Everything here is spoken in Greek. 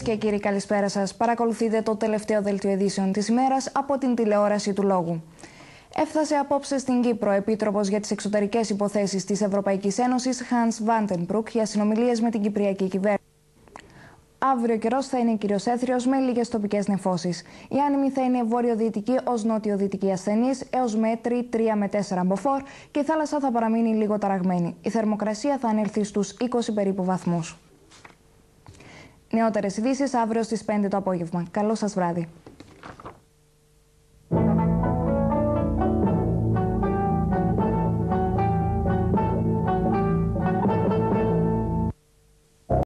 Κυρίες και κύριοι, καλησπέρα σας. Παρακολουθείτε το τελευταίο δελτίο ειδήσεων της ημέρας από την τηλεόραση του Λόγου. Έφτασε απόψε στην Κύπρο επίτροπος για τις εξωτερικές υποθέσεις της Ευρωπαϊκής Ένωσης, Hans Vandenbroek, για συνομιλίες με την Κυπριακή κυβέρνηση. Αύριο ο καιρός θα είναι κυρίως έθριος με λίγες τοπικές νεφώσεις. Η άνεμη θα είναι βορειοδυτική ως νότιο-δυτική ασθενής έως μέτρη 3 με 4 μποφόρ και η θάλασσα θα παραμείνει λίγο ταραγμένη. Η θερμοκρασία θα ανέλθει στους 20 περίπου βαθμούς. Νεότερες ειδήσεις αύριο στις 5 το απόγευμα. Καλό σας βράδυ.